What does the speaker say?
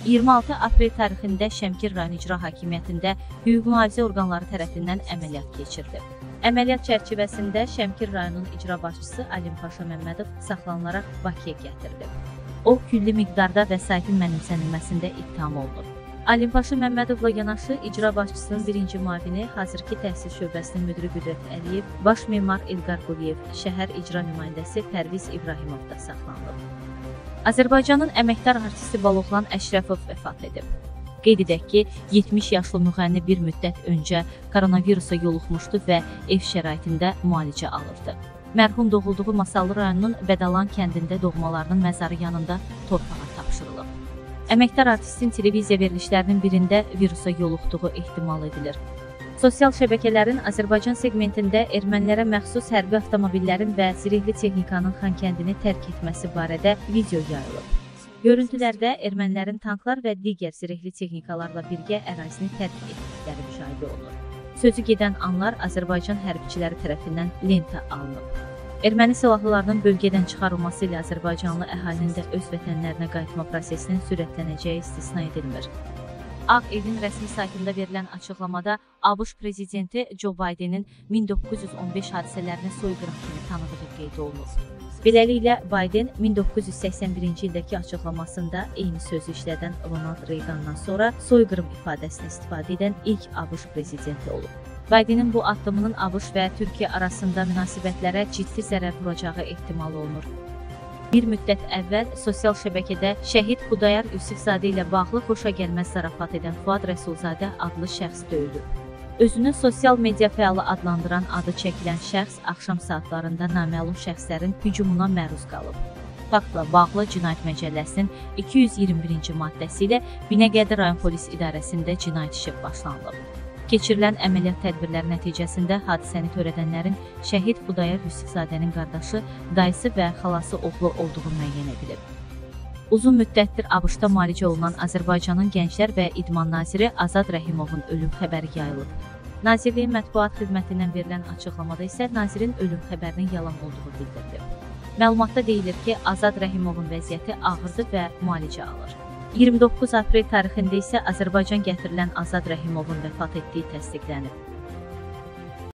26 aprel tarixində Şəmkir rayon icra hakimiyyətində hüquq mühafizə orqanları tərəfindən əməliyyat keçirilib. Əməliyyat çərçivəsində Şəmkir rayonunun icra başçısı Alim Paşa Məmmədov saxlanılaraq Bakıya gətirilib. O, külli miqdarda vəsaitin mənimsənilməsində ittiham olunur. Alim Paşa Məmmədovla yanaşı icra başçısının birinci müavini, hazırki təhsil şöbəsinin müdiri Qüdrət Əliyev, baş memar İlqar Quliyev, şəhər icra nümayəndəsi Pərviz İbrahimov da saxlanılıb. Azərbaycanın əməkdar artisti Baloxlan Əşrəfov vəfat edib. Qeyd edək ki, 70 yaşlı müğənni bir müddət öncə koronavirusa yoluxmuşdu və ev şəraitində müalicə alırdı. Mərhum doğulduğu Masallı rayonunun Bədalan kəndində doğmalarının məzarı yanında torpağa tapşırılıb. Əməkdar artistin televiziya verilişlərinin birində virusa yoluxduğu ehtimal edilir. Sosial şəbəkələrin Azərbaycan segmentində ermənilərə məxsus hərbi avtomobillərin və zirehli texnikanın Xankəndini tərk etməsi barədə video yayılıb. Görüntülərdə ermənilərin tanklar və digər zirehli texnikalarla birgə ərazini tərk etdikləri müşahidə olunur. Sözü gedən anlar Azərbaycan hərbiçiləri tərəfindən lentə alınıb. Erməni silahlılarının bölgədən çıxarılması ilə Azərbaycanlı əhalinin də öz vətənlərinə qayıtma prosesinin sürətlənəcəyi istisna edilmir. Ağ Evin rəsmi saytında verilən açıqlamada ABŞ prezidenti Joe Bidenin 1915 hadisələrini soyqırım kimi tanıdığı qeyd olunur. Beləliklə, Biden 1981-ci ildəki açıqlamasında eyni sözü işlədən Ronald Reagandan sonra soyqırım ifadəsini istifadə edən ilk ABŞ prezidenti olub. Bidenin bu addımının ABŞ və Türkiyə arasında münasibətlərə ciddi zərər vuracağı ehtimal olunur. Bir müddət əvvəl sosial şəbəkədə şəhid Xudayar Yusifzadə ilə bağlı xoşagəlməz zarafat edən Fuad Rəsulzadə adlı şəxs döyülüb. Özünü sosial media fəalı adlandıran adı çəkilən şəxs axşam saatlarında naməlum şəxslərin hücumuna məruz qalıb. Faktla bağlı Cinayət Məcəlləsinin 221-ci maddəsi ilə Binəqədi rayon polis idarəsində cinayət işi başlanılıb. Keçirilən əməliyyat tədbirləri nəticəsində hadisəni törədənlərin şəhid Xudayar Yusifzadənin qardaşı, dayısı və xalası oğlu olduğu müəyyən edilib. Uzun müddətdir ABŞ-da müalicə olunan Azərbaycanın Gənclər və İdman naziri Azad Rəhimovun ölüm xəbəri yayılıb. Nazirliyin mətbuat xidmətindən verilən açıqlamada isə nazirin ölüm xəbərinin yalan olduğu bildirilib. Məlumatda deyilir ki, Azad Rəhimovun vəziyyəti ağırdır və müalicə alır. 29 aprel tarixində isə Azərbaycan gətirilən Azad Rəhimovun vəfat etdiyi təsdiqlənib.